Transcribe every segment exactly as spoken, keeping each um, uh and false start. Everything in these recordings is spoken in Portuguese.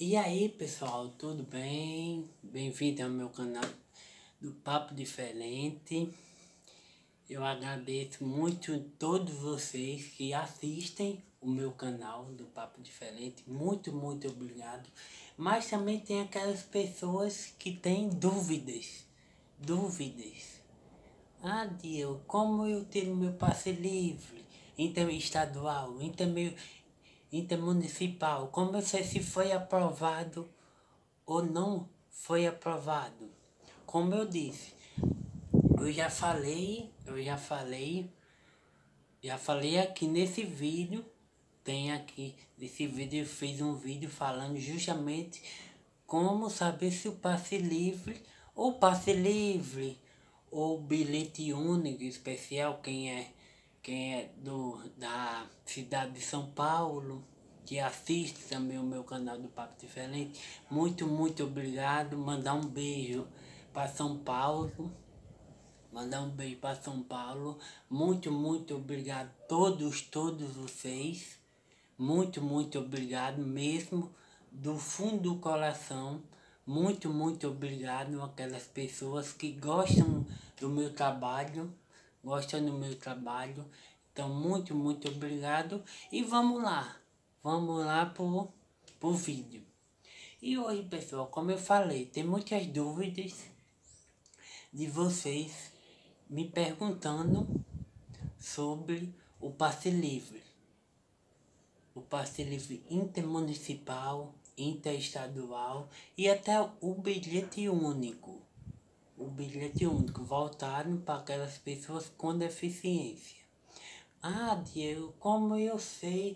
E aí pessoal, tudo bem? Bem-vindo ao meu canal do Papo Diferente. Eu agradeço muito a todos vocês que assistem o meu canal do Papo Diferente. Muito, muito obrigado. Mas também tem aquelas pessoas que têm dúvidas. Dúvidas. Ah, Deus, como eu tiro meu passe livre? Interestadual, interme- intermunicipal. Como eu sei se foi aprovado ou não foi aprovado. Como eu disse, eu já falei, eu já falei, já falei aqui nesse vídeo, tem aqui, nesse vídeo eu fiz um vídeo falando justamente como saber se o passe livre, ou passe livre, ou bilhete único especial, quem é, quem é do, da cidade de São Paulo, que assiste também o meu canal do Papo Diferente, muito, muito obrigado. Mandar um beijo para São Paulo, mandar um beijo para São Paulo, muito, muito obrigado a todos, todos vocês, muito, muito obrigado mesmo, do fundo do coração, muito, muito obrigado aquelas pessoas que gostam do meu trabalho, gostam do meu trabalho, então muito, muito obrigado e vamos lá. Vamos lá pro, pro vídeo. E hoje, pessoal, como eu falei, tem muitas dúvidas de vocês me perguntando sobre o passe livre. O passe livre intermunicipal, interestadual e até o bilhete único. O bilhete único voltado para aquelas pessoas com deficiência. Ah, Diego, como eu sei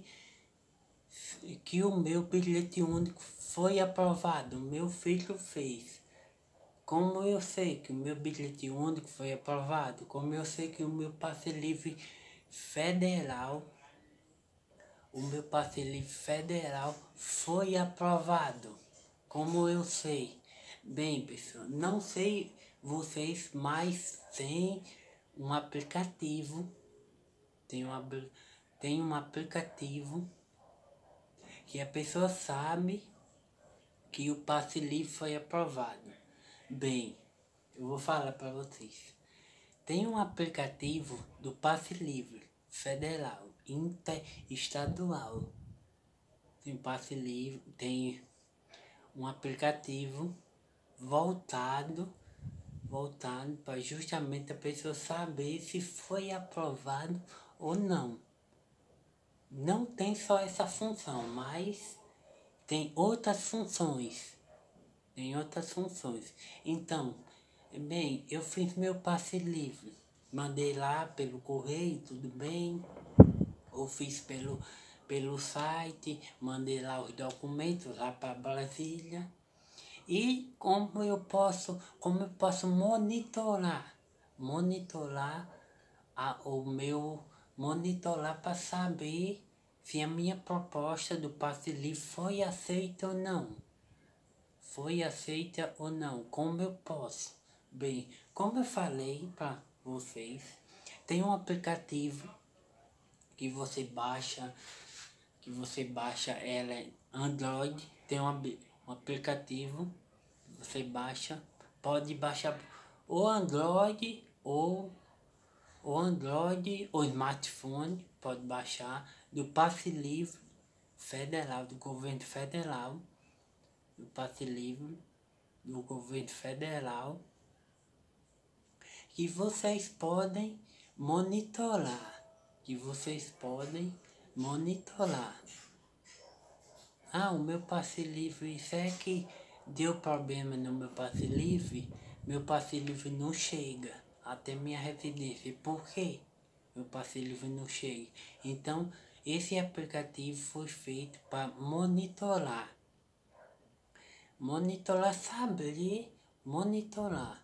que o meu bilhete único foi aprovado, meu filho fez. Como eu sei que o meu bilhete único foi aprovado, como eu sei que o meu passe livre federal, o meu passe livre federal foi aprovado, como eu sei. Bem, pessoal, não sei vocês, mas tem um aplicativo, tem um, tem um aplicativo que a pessoa sabe que o passe livre foi aprovado. Bem, eu vou falar para vocês. Tem um aplicativo do passe livre federal, interestadual. Tem passe livre, tem um aplicativo voltado, voltado para justamente a pessoa saber se foi aprovado ou não. Não tem só essa função, mas tem outras funções. Tem outras funções. Então, bem, eu fiz meu passe livre. Mandei lá pelo correio, tudo bem. Ou fiz pelo, pelo site, mandei lá os documentos lá para Brasília. E como eu posso, como eu posso monitorar, monitorar a, o meu, monitorar para saber se a minha proposta do passe livre foi aceita ou não. Foi aceita ou não, como eu posso? Bem, como eu falei para vocês, tem um aplicativo que você baixa, que você baixa, ela é Android, tem um, um aplicativo, você baixa, pode baixar o Android ou o Android ou smartphone, pode baixar do passe livre federal, do governo federal, do passe livre do governo federal, que vocês podem monitorar, que vocês podem monitorar. Ah, o meu passe livre, isso é que deu problema no meu passe livre, meu passe livre não chega até minha residência. Por quê? Meu passe livre não chega. Então, esse aplicativo foi feito para monitorar. Monitorar, saber, monitorar.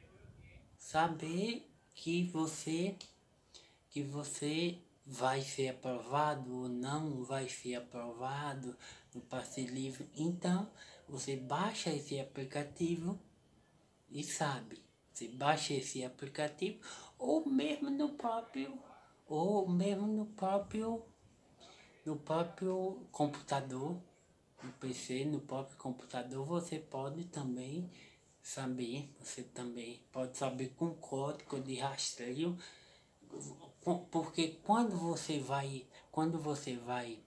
Saber que você, que você vai ser aprovado ou não vai ser aprovado no passe livre. Então, você baixa esse aplicativo e sabe. Você baixa esse aplicativo ou mesmo no próprio, ou mesmo no próprio, no próprio computador. no P C, no próprio computador, você pode também saber, você também pode saber com código de rastreio, porque quando você vai, quando você vai,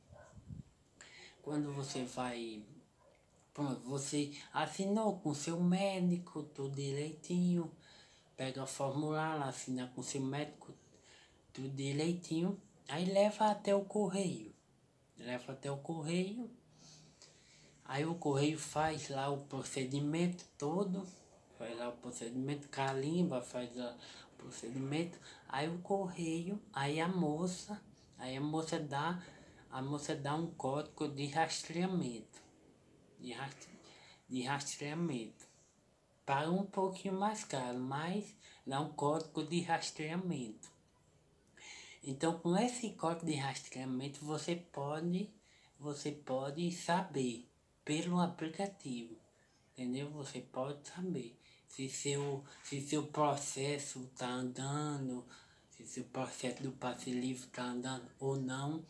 quando você vai, pronto, você assinou com seu médico, tudo direitinho, pega o formulário, assina com seu médico, tudo direitinho, aí leva até o correio, leva até o correio, aí o correio faz lá o procedimento todo, faz lá o procedimento, carimba, faz lá o procedimento, aí o correio, aí a moça, aí a moça dá, a moça dá um código de rastreamento, de, rastre, de rastreamento, paga um pouquinho mais caro, mas dá um código de rastreamento. Então, com esse código de rastreamento, você pode, você pode saber pelo aplicativo, entendeu? Você pode saber se seu, se seu processo está andando, se seu processo do passe livre está andando ou não.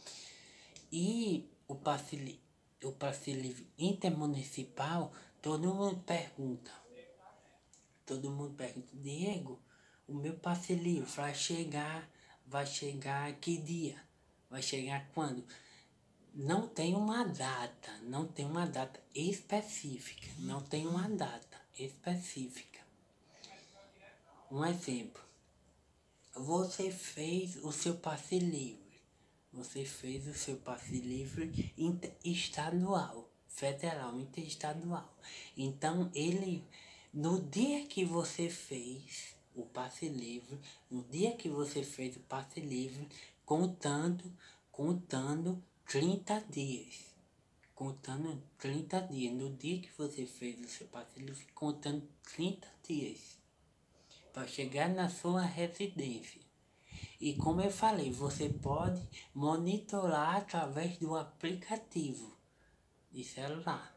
E o passe, o passe livre intermunicipal, todo mundo pergunta, todo mundo pergunta, Diego, o meu passe livre vai chegar, vai chegar que dia? Vai chegar quando? Não tem uma data, não tem uma data específica, não tem uma data específica. Um exemplo, você fez o seu passe livre, você fez o seu passe livre estadual, federal, interestadual. Então, ele, no dia que você fez o passe livre, no dia que você fez o passe livre, contando, contando trinta dias, contando trinta dias, no dia que você fez o seu passe livre, contando trinta dias, para chegar na sua residência. E como eu falei, você pode monitorar através do aplicativo de celular.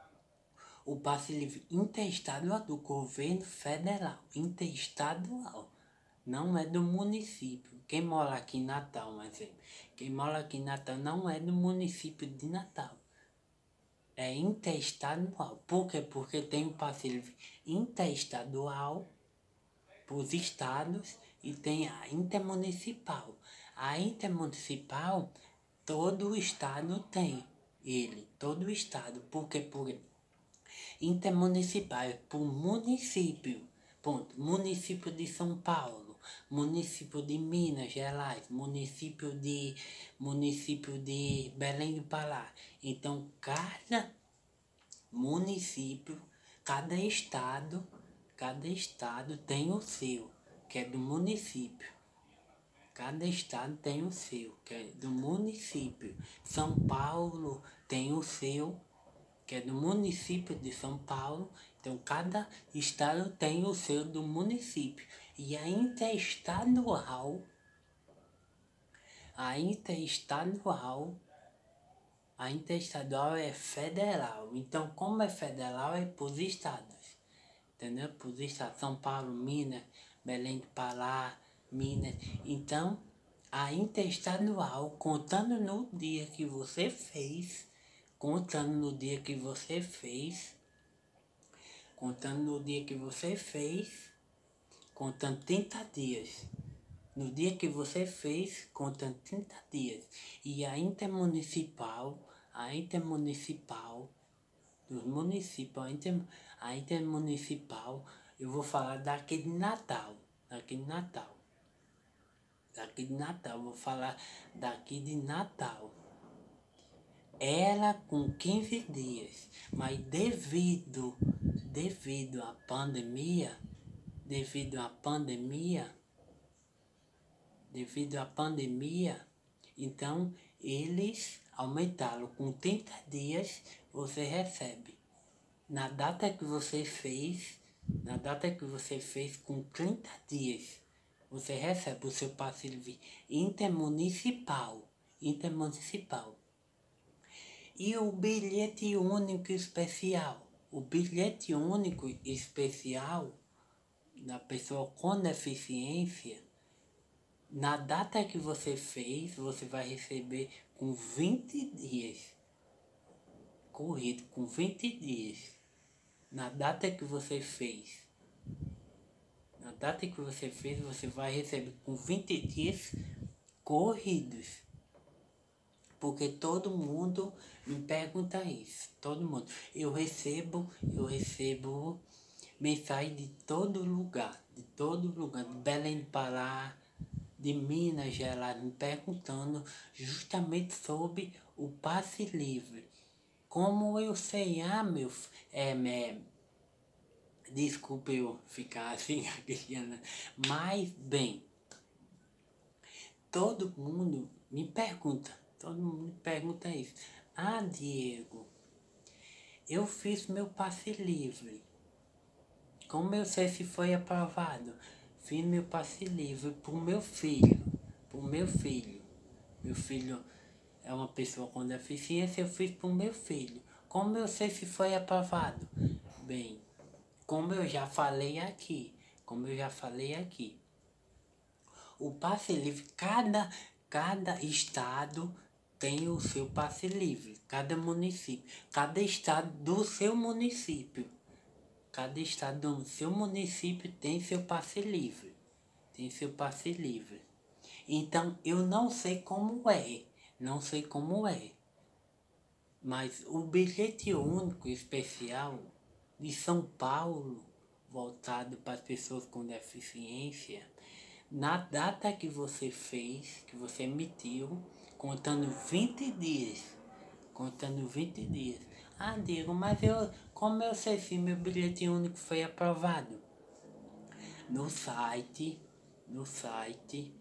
O passe livre interestadual do governo federal, interestadual, não é do município. Quem mora aqui em Natal, um exemplo, quem mora aqui em Natal não é do município de Natal. É interestadual. Por quê? Porque tem o passe livre interestadual para os estados e tem a intermunicipal. A intermunicipal, todo o estado tem ele, todo o estado. Por quê? Porque intermunicipal é por município. Ponto. Município de São Paulo, município de Minas Gerais, município de, município de Belém do Pará. Então, cada município, cada estado, cada estado tem o seu, que é do município. Cada estado tem o seu, que é do município. São Paulo tem o seu, que é do município de São Paulo. Então, cada estado tem o seu do município. E a interestadual, a interestadual, a interestadual é federal. Então, como é federal, é para os estados. Entendeu? Para os estados, São Paulo, Minas, Belém do Pará, Minas. Então, a interestadual, contando no dia que você fez, contando no dia que você fez, contando no dia que você fez, contando trinta dias. No dia que você fez, contando trinta dias. E a intermunicipal, a intermunicipal, dos municípios, a, inter, a intermunicipal, eu vou falar daqui de Natal, daqui de Natal. Daqui de Natal, vou falar daqui de Natal. Ela com quinze dias, mas devido, devido à pandemia, devido à pandemia, devido à pandemia, então eles aumentaram com trinta dias, você recebe. Na data que você fez, na data que você fez com trinta dias, você recebe o seu passe livre intermunicipal, intermunicipal. E o bilhete único especial? O bilhete único especial da pessoa com deficiência, na data que você fez, você vai receber com vinte dias. corrido com vinte dias. Na data que você fez. Na data que você fez, você vai receber com vinte dias corridos. Porque todo mundo me pergunta isso. Todo mundo. Eu recebo, eu recebo mensagem de todo lugar. De todo lugar. De Belém do Pará, de Minas Gerais, me perguntando justamente sobre o passe livre. Como eu sei, ah, meu, é, é, desculpa eu ficar assim, Cristiana, mas, bem, todo mundo me pergunta, todo mundo me pergunta isso. Ah, Diego, eu fiz meu passe livre. Como eu sei se foi aprovado? Fiz meu passe livre pro meu filho, pro meu filho. Meu filho é uma pessoa com deficiência, eu fiz pro meu filho. Como eu sei se foi aprovado? Bem, como eu já falei aqui, como eu já falei aqui, o passe livre, cada, cada estado tem o seu passe livre, cada município, cada estado do seu município, cada estado do seu município tem seu passe livre, tem seu passe livre. Então eu não sei como é, não sei como é, mas o bilhete único especial de São Paulo, voltado para as pessoas com deficiência, na data que você fez, que você emitiu, contando vinte dias, contando vinte dias. Ah, Diego, mas eu, como eu sei se meu bilhete único foi aprovado? No site, no site,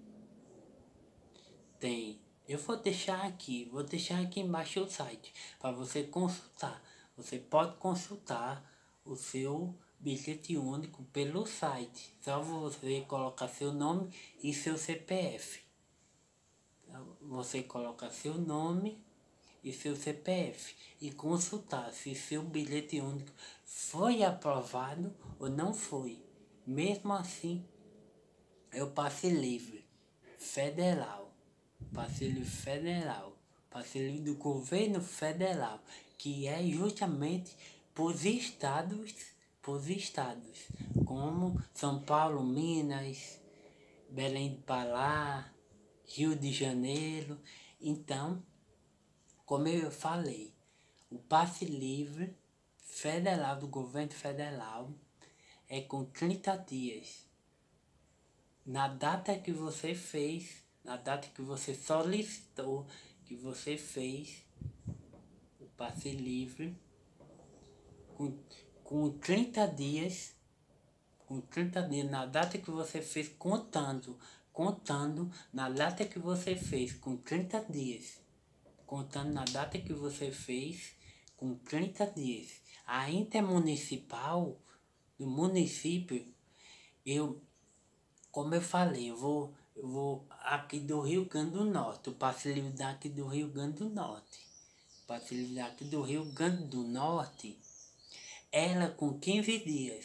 tem. Eu vou deixar aqui, vou deixar aqui embaixo o site, para você consultar. Você pode consultar o seu bilhete único pelo site. Só você colocar seu nome e seu C P F. Você coloca seu nome e seu C P F e consultar se seu bilhete único foi aprovado ou não foi. Mesmo assim, é o passe livre federal, passe livre federal, passe livre do governo federal, que é justamente para os estados, para os estados, como São Paulo, Minas, Belém do Pará, Rio de Janeiro. Então, como eu falei, o passe livre federal do governo federal é com trinta dias. Na data que você fez, na data que você solicitou, que você fez o passe livre, com, com trinta dias, com trinta dias, na data que você fez, contando, contando na data que você fez, com trinta dias, contando na data que você fez, com trinta dias. A intermunicipal do município, eu, como eu falei, eu vou, eu vou aqui do Rio Grande do Norte, o passe livre daqui do Rio Grande do Norte, o passe livre daqui do Rio Grande do Norte, ela com quinze dias.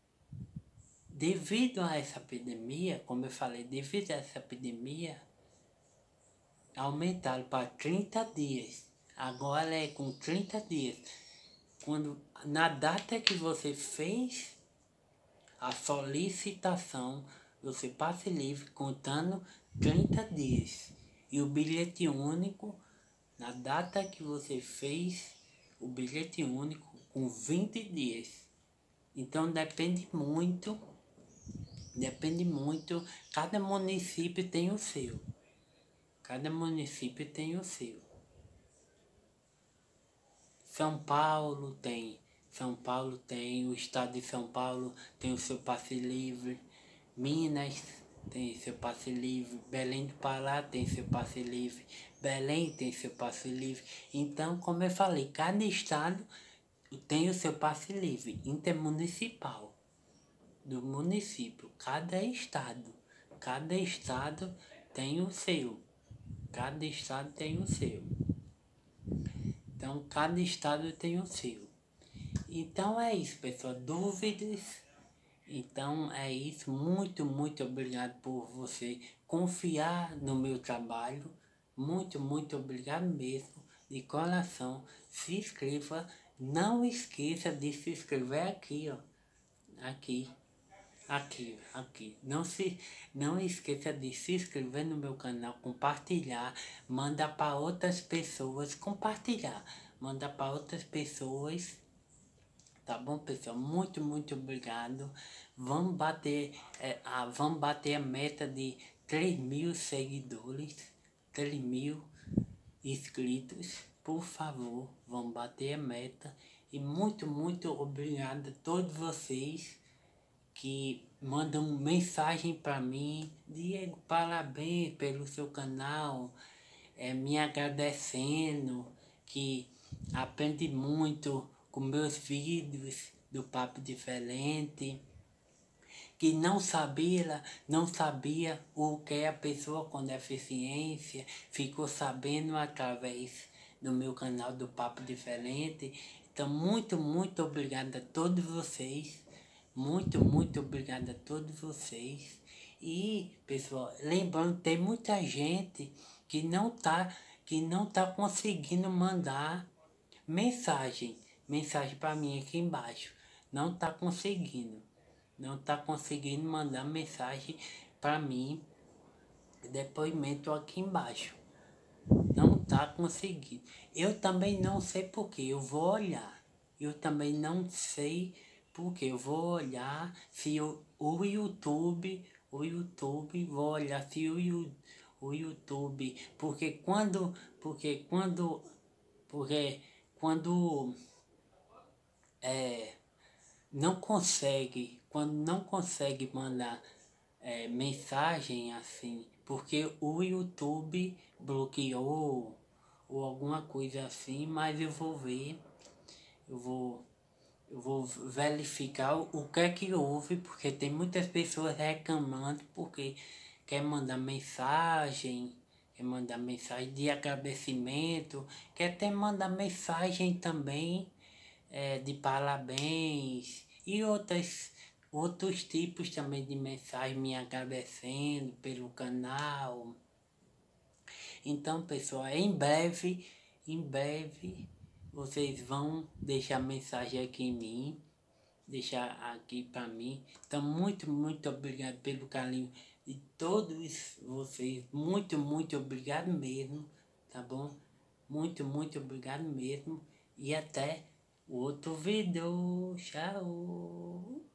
Devido a essa epidemia, como eu falei, devido a essa epidemia, aumentaram para trinta dias. Agora é com trinta dias. Quando, na data que você fez a solicitação do seu passe livre, contando trinta dias. E o bilhete único, na data que você fez o bilhete único, com vinte dias. Então depende muito, depende muito, cada município tem o seu. Cada município tem o seu. São Paulo tem, São Paulo tem, o estado de São Paulo tem o seu passe livre, Minas tem seu passe livre, Belém do Pará tem seu passe livre, Belém tem seu passe livre. Então, como eu falei, cada estado tem o seu passe livre, intermunicipal, do município, cada estado, cada estado tem o seu, cada estado tem o seu. Então, cada estado tem o seu. Então é isso, pessoal. Dúvidas? Então é isso. Muito, muito obrigado por você confiar no meu trabalho. Muito, muito obrigado mesmo. de coração, se inscreva. Não esqueça de se inscrever aqui, ó. Aqui. Aqui, aqui. Não se, não esqueça de se inscrever no meu canal, compartilhar, manda para outras pessoas, compartilhar, manda para outras pessoas. Tá bom, pessoal? Muito, muito obrigado. Vamos bater, é, a, vamos bater a meta de três mil seguidores, três mil inscritos. Por favor, vamos bater a meta. E muito, muito obrigado a todos vocês que mandam mensagem para mim. Diego, parabéns pelo seu canal, é, me agradecendo, que aprende muito com meus vídeos do Papo Diferente, que não sabia, não sabia o que é a pessoa com deficiência, ficou sabendo através do meu canal do Papo Diferente. Então, muito, muito obrigado a todos vocês. Muito, muito obrigado a todos vocês. E, pessoal, lembrando, tem muita gente que não tá, que não tá conseguindo mandar mensagem, mensagem para mim aqui embaixo. Não tá conseguindo. Não tá conseguindo mandar mensagem para mim, depoimento aqui embaixo. Não tá conseguindo. Eu também não sei porquê, eu vou olhar. Eu também não sei porque eu vou olhar se o, o YouTube, o YouTube, vou olhar se o, o YouTube, porque quando, porque quando, porque quando é, não consegue, quando não consegue mandar é, mensagem assim, porque o YouTube bloqueou ou alguma coisa assim, mas eu vou ver, eu vou Eu vou verificar o que é que houve, porque tem muitas pessoas reclamando porque quer mandar mensagem, quer mandar mensagem de agradecimento, quer até mandar mensagem também é, de parabéns e outras, outros tipos também de mensagem me agradecendo pelo canal. Então, pessoal, em breve, em breve, vocês vão deixar mensagem aqui em mim, deixar aqui para mim. Então, muito, muito obrigado pelo carinho de todos vocês. Muito, muito obrigado mesmo, tá bom? Muito, muito obrigado mesmo. E até o outro vídeo. Tchau!